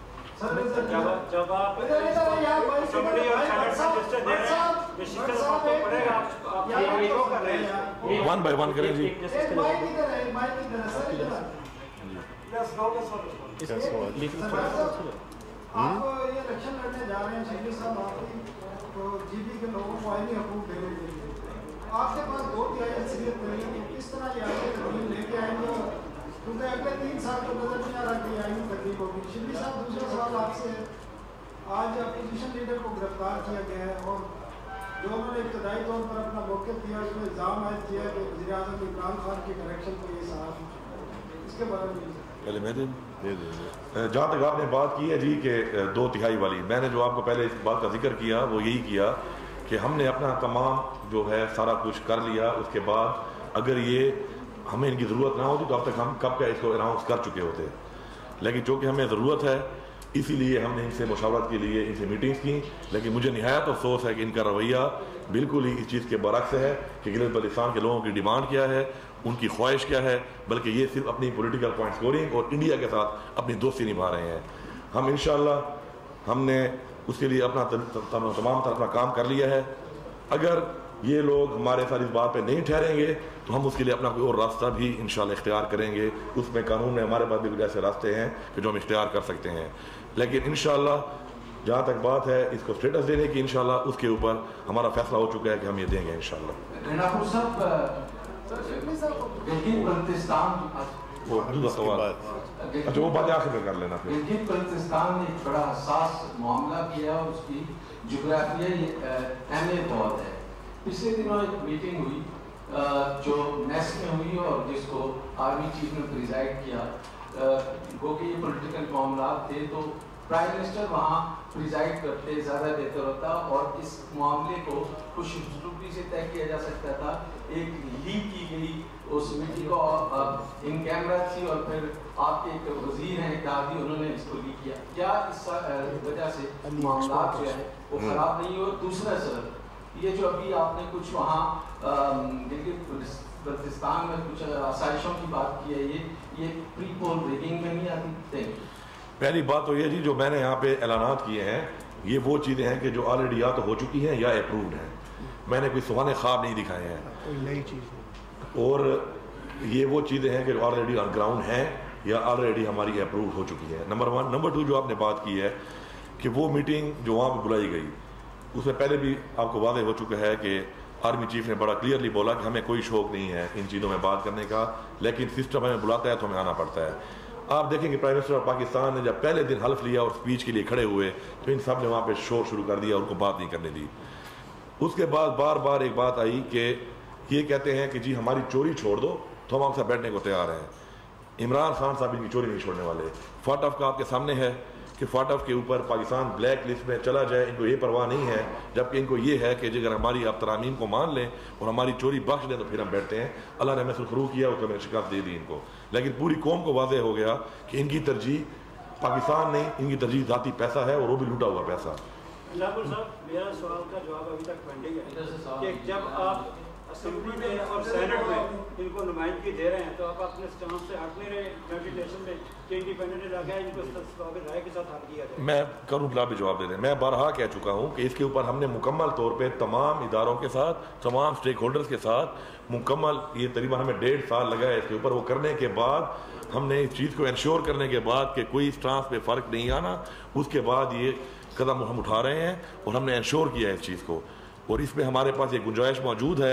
جب آپ اسمبلی اور سینٹ سے رجسٹر دے رہے ہیں ڈسٹرکٹ صاحب کو پڑے گا، آپ یہ کیوں کر رہے ہیں؟ ون بائی ون کریں جی۔ آپ یہ الیکشن لڑنے جا رہے ہیں شبلی صاحب، آپ تو جی بی کے لوگوں کو آئینی حقوق دینے کے لیے آپ کے پاس دو تہائی اکثریت نہیں ہے، تو کس طرح یہ آئینی ترمیم لے کے آئیں گے؟ کیونکہ اگلے تین سال کو نظر نہیں آ رہا کہ یہ آئینی ترمیم ہوگی۔ شبلی صاحب دوسرا سوال آپ سے ہے، آج اپوزیشن لیڈر کو گرفتار کیا گیا ہے اور جو انہوں نے ابتدائی طور پر اپنا موقف دیا اس میں الزام عائد کیا کہ وزیر اعظم عمران خان کے کریکشن کو یہ صاحب، اس کے بارے میں پہلے میں دے جہاں تک آپ نے بات کی ہے جی کہ دو تہائی والی، میں نے جو آپ کو پہلے اس بات کا ذکر کیا وہ یہی کیا کہ ہم نے اپنا تمام جو ہے سارا کچھ کر لیا، اس کے بعد اگر یہ ہمیں ان کی ضرورت نہ ہوتی تو اب تک ہم کب کا اس کو اناؤنس کر چکے ہوتے، لیکن چونکہ ہمیں ضرورت ہے اسی لیے ہم نے ان سے مشاورت کے لیے ان سے میٹنگز کی، لیکن مجھے نہایت افسوس ہے کہ ان کا رویہ بالکل ہی اس چیز کے برعکس ہے کہ گلگت بلتستان کے لوگوں کی ڈیمانڈ کیا ہے، ان کی خواہش کیا ہے، بلکہ یہ صرف اپنی پولیٹیکل پوائنٹ سکورنگ اور انڈیا کے ساتھ اپنی دوستی نبھا رہے ہیں۔ ہم انشاءاللہ ہم نے اس کے لیے اپنا تمام طرح اپنا کام کر لیا ہے، اگر یہ لوگ ہمارے ساتھ اس بات پہ نہیں ٹھہریں گے تو ہم اس کے لیے اپنا کوئی اور راستہ بھی انشاءاللہ اختیار کریں گے، اس میں قانون میں ہمارے پاس بھی کچھ ایسے راستے ہیں کہ جو ہم اختیار کر سکتے ہیں، لیکن انشاءاللہ جہاں تک بات ہے اس کو اسٹیٹس دینے کی انشاءاللہ اس کے اوپر ہمارا فیصلہ ہو چکا ہے کہ ہم یہ دیں گے انشاءاللہ۔ گلگت بلتستان وہ دوسرا سوال اچھا وہ باتیں آخر میں کر لینا پھر۔ گلگت بلتستان نے ایک بڑا حساس معاملہ کیا اور اس کی جغرافیائی اہمیت بہت ہے۔ پچھلے دنوں ایک میٹنگ ہوئی جو نیس میں ہوئی اور جس کو آرمی چیف نے پریزائڈ کیا، گو کہ یہ پولیٹیکل معاملات تھے تو پرائم منسٹر وہاں پریزائڈ کرتے زیادہ بہتر ہوتا اور اس معاملے کو خوش اسلوبی سے طے کیا جا سکتا تھا۔ ایک لیک کی گئی اس میٹنگ کو ان کیمرہ تھی اور پھر آپ کے ایک وزیر ہیں اتحادی، انہوں نے اس کو لیک کیا۔ کیا اس وجہ سے معاملات جو ہے وہ خراب نہیں؟ اور دوسرا سر یہ جو ابھی آپ نے کچھ وہاں گلگت بلتستان میں کچھ آسائشوں کی بات کی ہے، یہ یہ پری پول ریگنگ میں نہیں آتی؟ پہلی بات تو یہ جی جو میں نے یہاں پہ اعلانات کیے ہیں یہ وہ چیزیں ہیں کہ جو آلریڈی یا تو ہو چکی ہیں یا اپرووڈ ہیں، میں نے کوئی سہانے خواب نہیں دکھائے ہیں، کوئی نئی چیز، اور یہ وہ چیزیں ہیں کہ جو آلریڈی آن گراؤنڈ ہیں یا آلریڈی ہماری اپرووڈ ہو چکی ہے، نمبر ون۔ نمبر ٹو جو آپ نے بات کی ہے کہ وہ میٹنگ جو وہاں پہ بلائی گئی اس میں پہلے بھی آپ کو واضح ہو چکا ہے کہ آرمی چیف نے بڑا کلیئرلی بولا کہ ہمیں کوئی شوق نہیں ہے ان چیزوں میں بات کرنے کا، لیکن سسٹم ہمیں بلاتا ہے تو ہمیں آنا پڑتا ہے۔ آپ دیکھیں کہ پرائم منسٹر آف پاکستان نے جب پہلے دن حلف لیا اور اسپیچ کے لیے کھڑے ہوئے تو ان سب نے وہاں پہ شور شروع کر دیا اور ان کو بات نہیں کرنے دی۔ اس کے بعد بار بار ایک بات آئی کہ یہ کہتے ہیں کہ جی ہماری چوری چھوڑ دو تو ہم آپ سے بیٹھنے کو تیار ہیں۔ عمران خان صاحب ان کی چوری نہیں چھوڑنے والے۔ فاٹف کا آپ کے سامنے ہے کہ فاٹف کے اوپر پاکستان بلیک لسٹ میں چلا جائے، ان کو یہ پرواہ نہیں ہے، جبکہ ان کو یہ ہے کہ اگر ہماری آپ ترامیم کو مان لیں اور ہماری چوری بخش دیں تو پھر ہم بیٹھتے ہیں۔ اللہ نے ہمیں سرخرو کیا، اس کو میں نے شکست دے دی ان کو، لیکن پوری قوم کو واضح ہو گیا کہ ان کی ترجیح پاکستان نہیں، ان کی ترجیح ذاتی پیسہ ہے اور وہ بھی لوٹا ہوا پیسہ۔ جناب صاحب میرا سوال کا جواب ابھی تک پینڈنگ ہے کہ جب آپ اسمبلی میں اور سینٹ میں ان کو نمائندگی دے رہے ہیں تو آپ اپنے اسٹانس سے ہٹ نہیں رہے یونائٹڈ نیشن میں کہ انڈیپینڈنٹ علاقہ ہے ان کو قابل رائے کے ساتھ حل کیا جائے؟ میں کروں بلا بھی جواب دے دیں، میں بارہا کہہ چکا ہوں کہ اس کے اوپر ہم نے مکمل طور پہ تمام اداروں کے ساتھ، تمام اسٹیک ہولڈرز کے ساتھ مکمل، یہ تقریباً ہمیں ڈیڑھ سال لگا ہے اس کے اوپر، وہ کرنے کے بعد ہم نے اس چیز کو انشور کرنے کے بعد کہ کوئی اسٹانس پہ فرق نہیں آنا، اس کے بعد یہ قدم ہم اٹھا رہے ہیں اور ہم نے انشور کیا ہے اس چیز کو، اور اس میں ہمارے پاس یہ گنجائش موجود ہے۔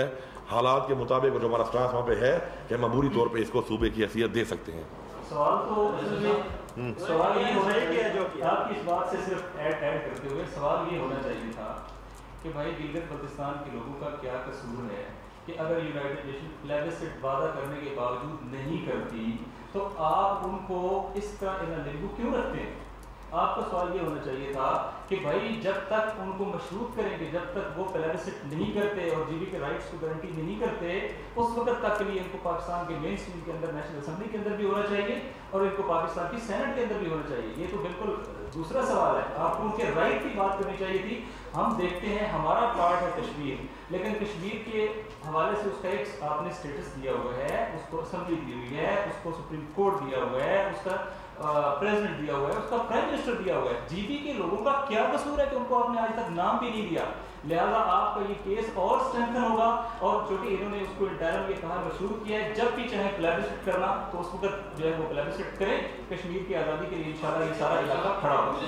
حالات کے مطابق اور جو ہمارا سٹانس وہاں پہ ہے کہ ہم عبوری طور پہ اس کو صوبے کی حیثیت دے سکتے ہیں. سوال تو سوال یہ ہونا چاہیے، آپ کی اس بات سے صرف ایڈ ایڈ کرتے ہوئے سوال یہ ہونا چاہیے تھا کہ بھائی گلگت بلتستان کے لوگوں کا کیا قصور ہے کہ اگر یونائٹڈ نیشن پلیبسسٹ وعدہ کرنے کے باوجود نہیں کرتی تو آپ ان کو اس طرح ان لمبو کیوں رکھتے ہیں؟ آپ کا سوال یہ ہونا چاہیے تھا کہ بھائی جب تک ان کو مشروط کریں گے، جب تک وہ پلیبسسٹ نہیں کرتے اور جی بی کے رائٹس کو گارنٹی نہیں کرتے، اس وقت تک کے لیے ان کو پاکستان کے مین اسٹریم کے اندر نیشنل اسمبلی کے اندر بھی ہونا چاہیے اور ان کو پاکستان کی سینٹ کے اندر بھی ہونا چاہیے. یہ تو بالکل دوسرا سوال ہے. آپ کو ان کے رائٹ کی بات کرنی چاہیے تھی. ہم دیکھتے ہیں ہمارا پارٹ ہے کشمیر، لیکن کشمیر کے حوالے سے اس کا ایک آپ نے اسٹیٹس دیا ہوا ہے، اس کو اسمبلی دی ہوئی ہے، اس کو سپریم کورٹ دیا ہوا ہے، اس کا پریزیڈنٹ دیا ہوا ہے، اس کا پرائم منسٹر دیا ہوا ہے. جی بی کے لوگوں کا کیا قصور ہے کہ ان کو آپ نے آج تک نام بھی نہیں دیا؟ لہٰذا آپ کا یہ کیس اور اسٹرینتھن ہوگا. اور چونکہ انہوں نے اس کو انٹرم یہ کہا مشروط کیا ہے جب بھی چاہے پلیبسسٹ کرنا تو اس وقت جو ہے وہ پلیبسسٹ کریں. کشمیر کی آزادی کے لیے انشاءاللہ یہ سارا علاقہ کھڑا ہوگا.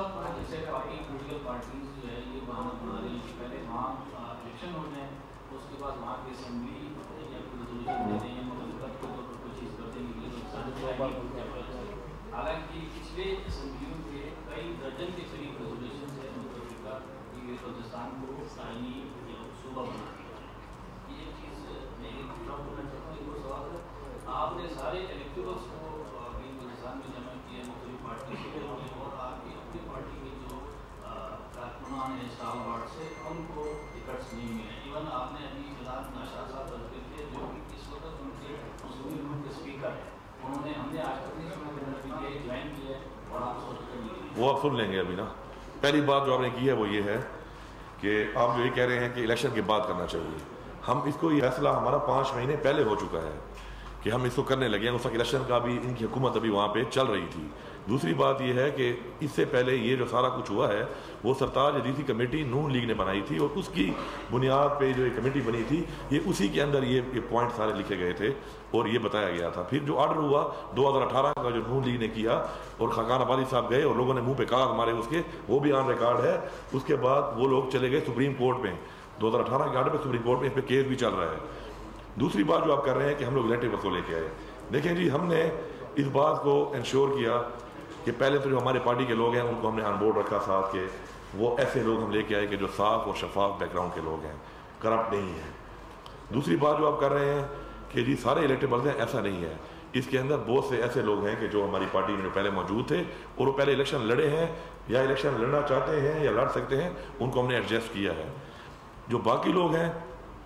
حالانکہ پچھلے اسمبلیوں کے کئی درجن کے قریب ریزولوشن ہے متفقہ کہ بلوچستان کو آئینی صوبہ بنا دیا. یہ ایک چیز میں کرنا چاہتا ہوں. ایک سوال ہے، آپ نے سارے الیکٹورس کو بلوچستان میں جمع کیا مختلف پارٹی سے اور آپ کی اپنی پارٹی کے جو کارکنان ہیں اسٹال وارڈ سے ان کو ٹکٹس نہیں ملے. ایون آپ نے ابھی فی الحال ناشاد صاحب ذکر کیے جو کہ اس وقت ان کے مسلم لیگ کے اسپیکر ہیں، انہوں نے ہم نے آج تک نہیں سنا کہ ایک لائن کی ہے اور آپ سوچ وہ آپ سن لیں گے ابھی نا. پہلی بات جو آپ نے کی ہے وہ یہ ہے کہ آپ جو یہ کہہ رہے ہیں کہ الیکشن کے بعد کرنا چاہیے. ہم اس کو یہ فیصلہ ہمارا پانچ مہینے پہلے ہو چکا ہے کہ ہم اس کو کرنے لگے ہیں. اس وقت الیکشن کا بھی ان کی حکومت ابھی وہاں پہ چل رہی تھی. دوسری بات یہ ہے کہ اس سے پہلے یہ جو سارا کچھ ہوا ہے وہ سرتاج حدیثی کمیٹی نون لیگ نے بنائی تھی اور اس کی بنیاد پہ جو یہ کمیٹی بنی تھی یہ اسی کے اندر یہ یہ پوائنٹ سارے لکھے گئے تھے اور یہ بتایا گیا تھا. پھر جو آرڈر ہوا دو ہزار اٹھارہ کا جو نون لیگ نے کیا اور خاقان عبادی صاحب گئے اور لوگوں نے منہ پہ کاغذ مارے اس کے، وہ بھی آن ریکارڈ ہے. اس کے بعد وہ لوگ چلے گئے سپریم کورٹ میں، دو ہزار اٹھارہ کے آرڈر پہ سپریم کورٹ میں اس پہ کیس بھی چل رہا ہے. دوسری بات جو آپ کر رہے ہیں کہ ہم لوگ الیکٹیبلس کو لے کے آئے، دیکھیں جی ہم نے اس بات کو انشور کیا کہ پہلے تو جو ہمارے پارٹی کے لوگ ہیں ان کو ہم نے آن بورڈ رکھا ساتھ کے وہ ایسے لوگ ہم لے کے آئے کہ جو صاف اور شفاف بیک گراؤنڈ کے لوگ ہیں، کرپٹ نہیں ہیں. دوسری بات جو آپ کر رہے ہیں کہ جی سارے الیکٹیبلس ہیں، ایسا نہیں ہے. اس کے اندر بہت سے ایسے لوگ ہیں کہ جو ہماری پارٹی میں جو پہلے موجود تھے اور وہ پہلے الیکشن لڑے ہیں یا الیکشن لڑنا چاہتے ہیں یا لڑ سکتے ہیں، ان کو ہم نے ایڈجسٹ کیا ہے. جو باقی لوگ ہیں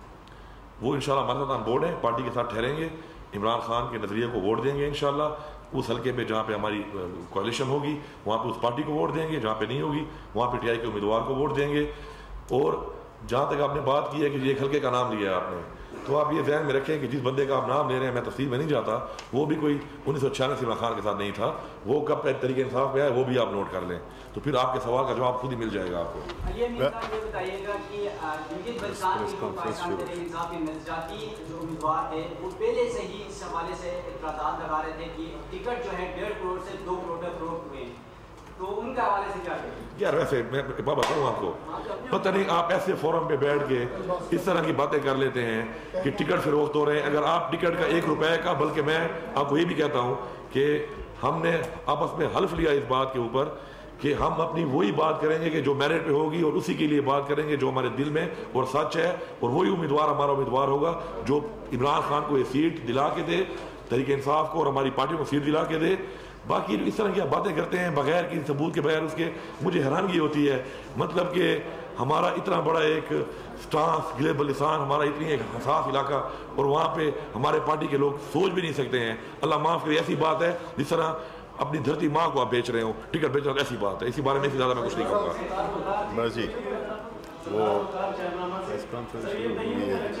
وہ انشاءاللہ ہمارے ساتھ آن بورڈ ہیں، پارٹی کے ساتھ ٹھہریں گے، عمران خان کے نظریے کو ووٹ دیں گے انشاءاللہ. اس حلقے پہ جہاں پہ ہماری کوalition ہوگی وہاں پہ اس پارٹی کو ووٹ دیں گے، جہاں پہ نہیں ہوگی وہاں پہ ٹی آئی کے امیدوار کو ووٹ دیں گے. اور جہاں تک آپ نے بات کی ہے کہ ایک حلقے کا نام لیا ہے آپ نے، تو آپ یہ ذہن میں رکھیں کہ جس بندے کا آپ نام لے رہے ہیں، میں تفصیل میں نہیں جاتا، وہ بھی کوئی انیس سو چھیانوے عمران خان کے ساتھ نہیں تھا. وہ کب طریقے انصاف پہ آئے وہ بھی آپ نوٹ کر لیں، تو پھر آپ کے سوال کا جواب خود ہی مل جائے گا آپ کو. یہ بتائیے گا کہ گلگت بلتستان کے پاکستان تحریک انصاف کے نظریاتی جو امیدوار تھے وہ پہلے سے ہی اس حوالے سے اعتراضات لگا رہے تھے کہ ٹکٹ جو ہے ڈیڑھ کروڑ سے دو کروڑ تک فروخت ہوئے ہیں، تو ان کے حوالے سے کیا کہیں؟ یار ویسے میں بتاؤں آپ کو، پتہ نہیں آپ ایسے فورم پہ بیٹھ کے اس طرح کی باتیں کر لیتے ہیں کہ ٹکٹ فروخت ہو رہے ہیں. اگر آپ ٹکٹ کا ایک روپے کا، بلکہ میں آپ کو یہ بھی کہتا ہوں کہ ہم نے آپس میں حلف لیا اس بات کے اوپر کہ ہم اپنی وہی بات کریں گے کہ جو میرٹ پہ ہوگی اور اسی کے لیے بات کریں گے جو ہمارے دل میں اور سچ ہے، اور وہی امیدوار ہمارا امیدوار ہوگا جو عمران خان کو یہ سیٹ دلا کے دے، تحریک انصاف کو اور ہماری پارٹی کو سیٹ دلا کے دے. باقی اس طرح کی آپ باتیں کرتے ہیں بغیر کسی ثبوت کے، بغیر اس کے، مجھے حیرانگی ہوتی ہے. مطلب کہ ہمارا اتنا بڑا ایک سٹانس گلگت بلتستان، ہمارا اتنی ایک حساس علاقہ، اور وہاں پہ ہمارے پارٹی کے لوگ سوچ بھی نہیں سکتے ہیں. اللہ معاف کرے، ایسی بات ہے جس طرح اپنی دھرتی ماں کو آپ بیچ رہے ہو، ٹکٹ بیچ رہے ہو، ایسی بات ہے. اسی بارے میں اس سے زیادہ میں کچھ نہیں کہوں گا. بس جی وہ پریس کانفرنس شروع ہوئی ہے.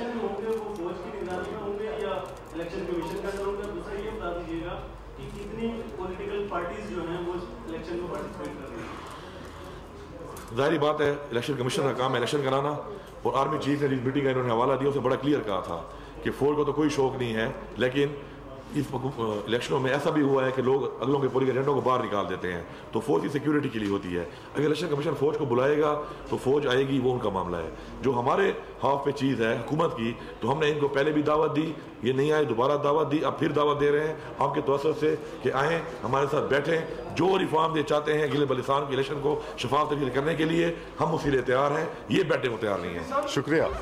ظاہری بات ہے الیکشن کمیشن کا کام ہے الیکشن کرانا، اور آرمی چیف نے جس میٹنگ کا انہوں نے حوالہ دیا اسے بڑا کلیئر کہا تھا کہ فوج کو تو کوئی شوق نہیں ہے، لیکن इस इलेक्शनों में ऐसा भी हुआ है कि लोग अगलों के पूरी एजेंडों को बाहर निकाल देते हैं, तो फौज की सिक्योरिटी के लिए होती है। अगर इलेक्शन कमीशन फौज को बुलाएगा तो फौज आएगी, वो उनका मामला है। जो हमारे हाफ पे चीज़ है हुकूमत की, तो हमने इनको पहले भी दावत दी, ये नहीं आए, दोबारा दावत दी, अब फिर दावत दे रहे हैं आपके तवज्जुह से कि आएँ हमारे साथ बैठें। जो रिफॉर्म ये चाहते हैं गिलगित बल्तिस्तान के इलेक्शन को शफाफ तरीके करने के लिए, हम उसके लिए तैयार हैं, ये बैठने को तैयार नहीं है। शुक्रिया।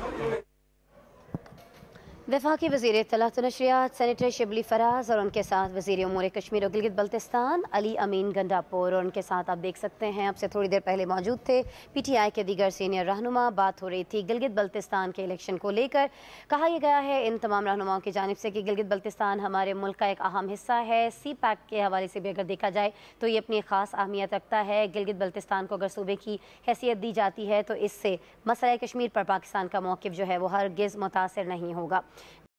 वफाकी वज़ीर इत्तलात व नशरियात सेनेटर शिबली फराज और उनके साथ वज़ीर उमूर कश्मीर और गिलगित बल्तिस्तान अली अमीन गंडापुर, और उनके साथ आप देख सकते हैं अब से थोड़ी देर पहले मौजूद थे पी टी आई के दीगर सीनियर रहनुमा। बात हो रही थी गिलगित बल्तिस्तान के इलेक्शन को लेकर। कहा यह गया है इन तमाम रहनुमाओं की जानिब से कि गिलगित बल्तिस्तान हमारे मुल्क का एक अहम हिस्सा है। सी पैक के हवाले से भी अगर देखा जाए तो ये अपनी ख़ास अहमियत रखता है। गिलगित बल्तिस्तान को अगर सूबे की हैसियत दी जाती है तो इससे मसला कश्मीर पर पाकिस्तान का मौक़िफ़ जो है वो हरगिज़ मुतासिर नहीं होगा।